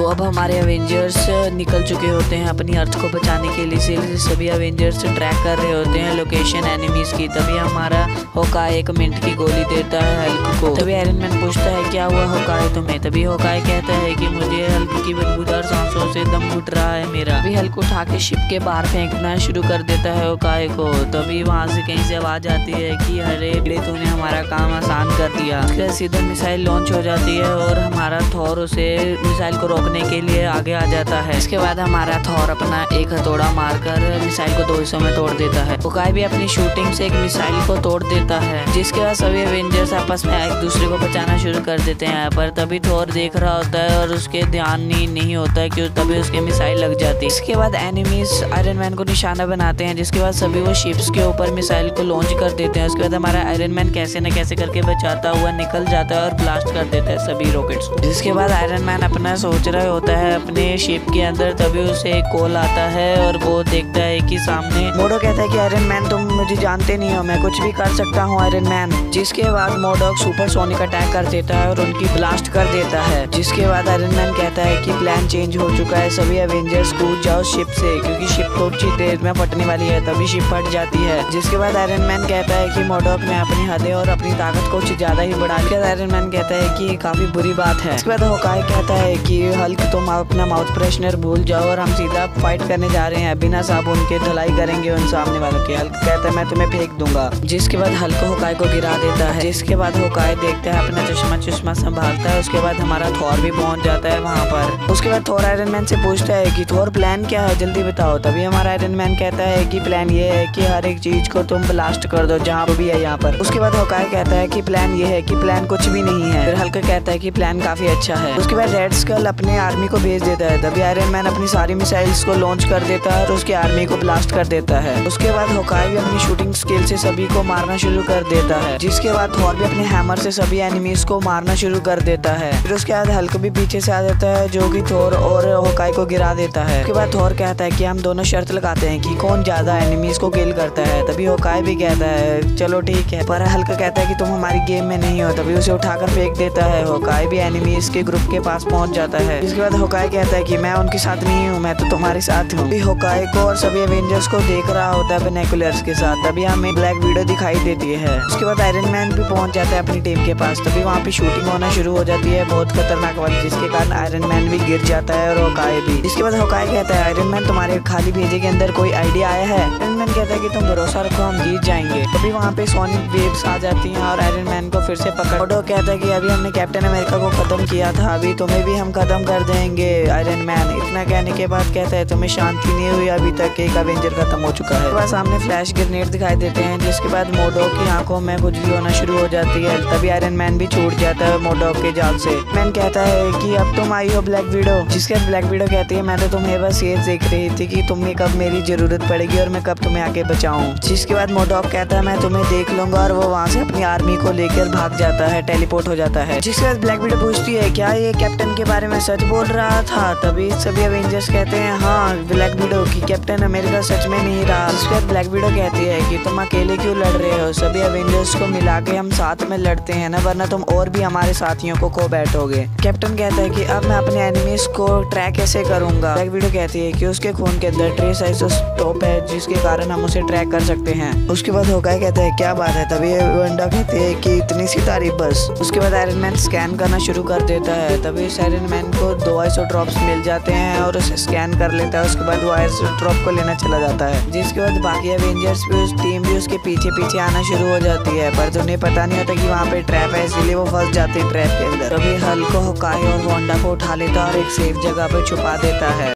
अब हमारे एवेंजर्स निकल चुके होते हैं अपनी अर्थ को बचाने के लिए, इसीलिए सभी एवेंजर्स ट्रैक कर रहे होते हैं लोकेशन एनिमीज की। तभी हमारा होकाई 1 मिनट की गोली देता है हल्क को। तभी आयरन मैन पूछता है क्या हुआ होकाई तुम्हें? तभी होकाई कहता है कि मुझे हल्क की बदबूदार सांसों से दम घुट रहा है मेरा। तभी हल्क उठा के शिप के बाहर फेंकना शुरू कर देता है होकाई को। तभी वहाँ से कहीं से आवाज आती है कि अरे तूने हमारा काम आसान कर दिया। उसके सीधा मिसाइल लॉन्च हो जाती है और हमारा थॉर उसे मिसाइल को रोकने के लिए आगे आ जाता है। इसके बाद हमारा थॉर अपना एक हथौड़ा मारकर मिसाइल को 2 हिस्सों में तोड़ देता है। होकाई भी अपनी शूटिंग से एक मिसाइल को तोड़ देता है, जिसके बाद सभी एवेंजर्स आपस में एक दूसरे को बचाना शुरू कर देते हैं। पर तभी थॉर देख रहा होता है और उसके ध्यान नहीं होता है कि तभी उसके मिसाइल लग जाती है। इसके बाद एनिमीज आयरन मैन को निशाना बनाते हैं, जिसके बाद सभी वो शिप्स के ऊपर मिसाइल को लॉन्च कर देते हैं। उसके बाद हमारा आयरन मैन कैसे न कैसे करके बचाता हुआ निकल जाता है और ब्लास्ट कर देता है सभी रॉकेट्स को। जिसके बाद आयरन मैन अपना सोच रहा होता है अपने शिप के अंदर, तभी उसे एक कॉल आता है और वो देखता है कि सामने मोडो कहता है कि आयरन मैन तुम मुझे जानते नहीं हो, मैं कुछ भी कर सकता हूँ आयरन मैन। जिसके बाद मोडो सुपर सोनिक अटैक कर देता है और उनकी ब्लास्ट कर देता है। जिसके बाद आयरन मैन कहता है कि प्लान चेंज हो चुका है, सभी एवेंजर्स कूद जाओ शिप से, क्योंकि शिप कुछ ही देर में फटने वाली है। तभी शिप फट जाती है। जिसके बाद आयरन मैन कहता है कि मोडोक ने अपनी हदें और अपनी ताकत कुछ ज्यादा ही बढ़ा दी। आयरन मैन कहता है कि काफी बुरी बात है। इसके बाद होकाई कहता है कि हल्क तुम अपना माउथ फ्रेशनर भूल जाओ और हम सीधा फाइट करने जा रहे हैं, बिना साबुन के धुलाई करेंगे उन सामने वालों की। हल्क कहता है मैं तुम्हें फेंक दूंगा। जिसके बाद हल्क होकाई को गिरा देता है। जिसके बाद होकाई देखता है अपना चश्मा संभालता है। उसके बाद हमारा थॉर भी पहुंच जाता है वहाँ पर। उसके बाद थॉर आयरन मैन से पूछता है कि थॉर प्लान क्या है, जल्दी बताओ। तभी हमारा आयरन मैन कहता है कि प्लान ये है कि हर एक चीज को तुम ब्लास्ट कर दो जहाँ भी है यहाँ पर। उसके बाद होकाई कहता है कि प्लान ये है कि प्लान कुछ भी नहीं है। फिर हल्क कहता है कि प्लान काफी अच्छा है। उसके बाद रेड स्कल अपने आर्मी को भेज देता है। तभी आयरन मैन अपनी सारी मिसाइल्स को लॉन्च कर देता है और उसकी आर्मी को ब्लास्ट कर देता है। उसके बाद होकाई भी अपनी शूटिंग स्किल से सभी को मारना शुरू कर देता है। जिसके बाद थॉर भी अपने हैमर से सभी एनिमीज को मारना शुरू कर देता है। फिर उसके बाद हल्क भी पीछे से आ जाता है जो कि थॉर और होकाई को गिरा देता है। उसके बाद थॉर कहता है कि हम दोनों शर्त लगाते हैं कि कौन ज्यादा एनिमीज को किल करता है। तभी होकाई भी कहता है चलो ठीक है, पर हल्क कहता है कि तुम हमारी गेम में नहीं हो। तभी उसे उठाकर फेंक देता है। होकाई भी एनिमीज के ग्रुप के पास पहुंच जाता है। इसके बाद होकाई कहता है कि मैं उनके साथ नहीं हूँ, मैं तो तुम्हारे साथ हूँ। होकाई को और सभी एवेंजर्स को देख रहा होता है बाइनोकुलर्स के साथ। तभी हमें ब्लैक विडो दिखाई देती है। उसके बाद आयरन मैन भी पहुंच जाता है अपनी टीम के पास। तभी वहाँ पे शूटिंग होना शुरू हो जाती है बहुत खतरनाक वाली, जिसके कारण आयरन मैन भी गिर जाता है और होकाई भी। इसके बाद होकाई कहता है आयरन मैन तुम्हारे खाली भेजे के अंदर कोई आइडिया आया है? आयरन मैन कहता है कि तुम भरोसा रखो हम जीत जाएंगे। तभी वहाँ पे सोनिक वेव्स आ जाती हैं और आयरन मैन को फिर से पकड़। मोडो कहता है कि अभी हमने कैप्टन अमेरिका को खत्म किया था, अभी तुम्हें भी हम खत्म कर देंगे आयरन मैन। इतना कहने के बाद कहता है तुम्हें शांति नहीं हुई, अभी तक एक अवेंजर खत्म हो चुका है। बस सामने फ्लैश ग्रेनेड दिखाई देते हैं। जिसके बाद मोडो की आंखों में कुछ भी होना शुरू हो जाती है। तभी आयरन मैन भी छूट जाता है मोडो के जाल से। मैन कहता है कि अब तुम आई हो ब्लैक विडो। जिसके बाद ब्लैक विडो कहती है मैं तो तुम्हें बस ये देख रही थी कि तुम्हें कब मेरी जरूरत पड़ेगी और मैं कब तुम्हें आके बचाऊं। जिसके बाद मोडो कहता है मैं तुम्हें देख लूंगा और वो वहाँ से अपनी आर्मी को लेकर भाग जाता है, टेलीपोर्ट हो जाता है। जिसके बाद ब्लैक विडो पूछती है क्या ये कैप्टन के बारे में सच बोल रहा था? तभी सभी एवेंजर्स कहते हैं हाँ ब्लैक विडो की कैप्टन अमेरिका सच में नहीं रहा। जिसके बाद ब्लैक विडो कहती है कि तुम अकेले क्यों लड़ रहे हो, सभी एवेंजर्स को मिला के हम साथ में लड़ते हैं ना, वरना तुम और भी हमारे साथियों को खो बैठोगे। कैप्टन कहता है कि अब मैं अपने एनिमीज को ट्रैक कैसे करूंगा? ब्लैक विडो कहती है कि उसके खून के अंदर ट्रेस आइसोटोप है, जिसके कारण हम उसे ट्रैक कर सकते हैं। उसके बाद होकाई कहता है क्या बात है? तभी वंडा कहती है कि इतनी सी तारीफ बस। उसके बाद आयरन मैन स्कैन करना शुरू कर देता है। तभी आयरन मैन को 2 आइसोटोप्स मिल जाते हैं और उसे स्कैन कर लेता है। उसके बाद वो आइसोटोप को लेना चला जाता है। जिसके बाद बाकी एवेंजर्स भी उस टीम भी उसके पीछे आना शुरू हो जाती है, पर उन्हें पता नहीं होता कि वहाँ पे ट्रैप है, इसीलिए वो फंस जाती है ट्रैप के अंदर। तभी हल्क होकाई और वांडा को उठा लेता है और एक सेफ जगह पे छुपा देता है।